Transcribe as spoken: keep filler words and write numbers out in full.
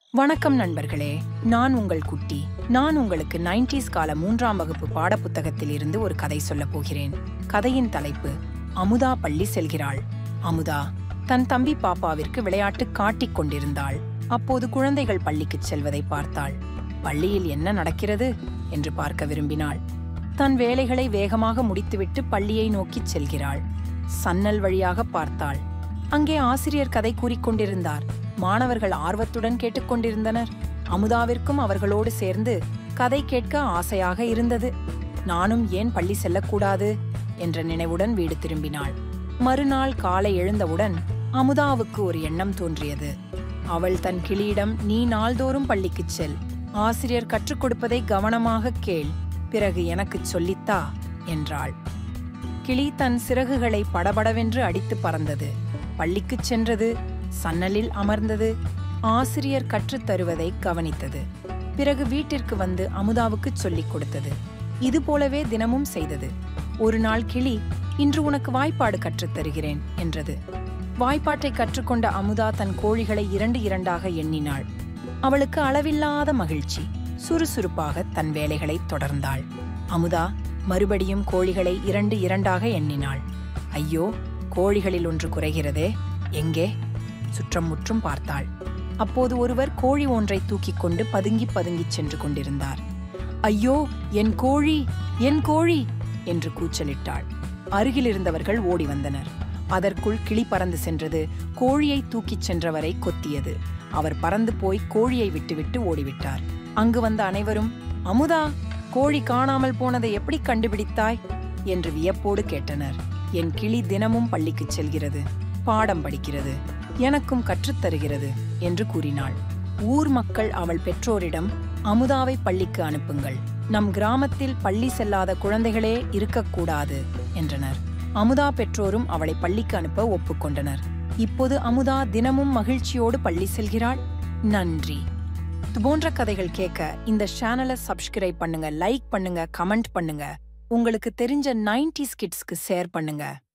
வணக்கம் நண்பர்களே, நான் உங்கள் குட்டி. நான் உங்களுக்கு நைன்டீஸ் கால மூன்றாம் வகுப்பு பாடப்புத்தகத்தில் இருந்து ஒரு கதை சொல்லப் போகிறேன். கதையின் தலைப்பு அமுதா பள்ளி செல்கிறாள். அமுதா தன் தம்பி பாப்பாவிற்கு விளையாட்டு காட்டிக் கொண்டிருந்தாள். அப்போது குழந்தைகள் பள்ளிக்குச் செல்வதை பார்த்தாள். பள்ளியில் என்ன நடக்கிறது என்று பார்க்க விரும்பினாள். தன் வேலைகளை வேகமாக முடித்துவிட்டு பள்ளியை நோக்கிச் செல்கிறாள். சன்னல் வழியாக பார்த்தாள். அங்கே ஆசிரியர் கதை கூறிக்கொண்டிருந்தார். மாணவர்கள் ஆர்வத்துடன் கேட்டுக்கொண்டிருந்தனர். அமுதாவிற்கும் அவர்களோடு சேர்ந்து கதை கேட்க ஆசையாக இருந்தது. நானும் ஏன் பள்ளி செல்லக்கூடாது என்ற நினைவுடன் வீடு திரும்பினாள். மறுநாள் காலை எழுந்தவுடன் அமுதாவுக்கு ஒரு எண்ணம் தோன்றியது. அவள் தன் கிளியிடம், நீ நாள்தோறும் பள்ளிக்குச் செல், ஆசிரியர் கற்றுக் கொடுப்பதை கவனமாக கேள், பிறகு எனக்குச் சொல்லித்தா என்றாள். கிளி தன் சிறகுகளை படபடவென்று அடித்து பறந்தது. பள்ளிக்குச் சென்றது. சன்னலில் அமர்ந்தது. ஆசிரியர் கற்றுத் தருவதை கவனித்தது. பிறகு வீட்டிற்கு வந்து அமுதாவுக்கு சொல்லிக் கொடுத்தது. இது போலவே தினமும் செய்தது. ஒரு நாள் கிளி, இன்று உனக்கு வாய்ப்பாடு கற்றுத் தருகிறேன் என்றது. வாய்ப்பாட்டை கற்றுக்கொண்ட அமுதா தன் கோழிகளை இரண்டு இரண்டாக எண்ணினாள். அவளுக்கு அளவில்லாத மகிழ்ச்சி. சுறுசுறுப்பாக தன் வேலைகளை தொடர்ந்தாள். அமுதா மறுபடியும் கோழிகளை இரண்டு இரண்டாக எண்ணினாள். ஐயோ, கோழிகளில் ஒன்று குறைகிறதே, எங்கே? சுற்றம் முற்றும் பார்த்தாள். அப்போது ஒருவர் கோழி ஒன்றை தூக்கிக் கொண்டு பதுங்கி பதுங்கிச் சென்று கொண்டிருந்தார். ஐயோ, என் கோழி, என் கோழி என்று கூச்சலிட்டாள். அருகிலிருந்தவர்கள் ஓடி வந்தனர். அதற்குள் கிளி பறந்து சென்றது. கோழியை தூக்கிச் சென்றவரை கொத்தியது. அவர் பறந்து போய் கோழியை விட்டுவிட்டு ஓடிவிட்டார். அங்கு வந்த அனைவரும், அமுதா, கோழி காணாமல் போனதை எப்படி கண்டுபிடித்தாய் என்று வியப்போடு கேட்டனர். என் கிளி தினமும் பள்ளிக்குச் செல்கிறது, பாடம் படிக்கிறது, எனக்கும் கற்றுத்தருகிறது என்று கூறினாள். ஊர் மக்கள் அவள் பெற்றோரிடம், அமுதாவை பள்ளிக்கு அனுப்புங்கள், நம் கிராமத்தில் பள்ளி செல்லாத குழந்தைகளே இருக்கக்கூடாது என்றனர். அமுதா பெற்றோரும் அவளை பள்ளிக்கு அனுப்ப ஒப்புக்கொண்டனர். இப்போது அமுதா தினமும் மகிழ்ச்சியோடு பள்ளி செல்கிறாள். நன்றி. இது போன்ற கதைகள் கேட்க இந்த சேனலை சப்ஸ்கிரைப் பண்ணுங்க, லைக் பண்ணுங்க, கமெண்ட் பண்ணுங்க. உங்களுக்கு தெரிஞ்ச நைன்டீஸ் கிட்ஸ்க்கு ஷேர் பண்ணுங்க.